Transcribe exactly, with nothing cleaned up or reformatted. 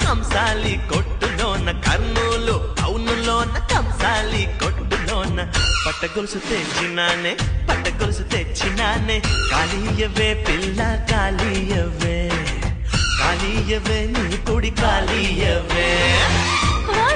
కంసాలి కొట్టులోన కర్నూలు టౌనులోన కంసాలి కొట్టులోన పట్ట గొలుసు తెచ్చినానే పట్ట గొలుసు తెచ్చినానే కాళీయవే పిల్ల కాళీయవే కాళీయవే నీ కుడి కాళీయవే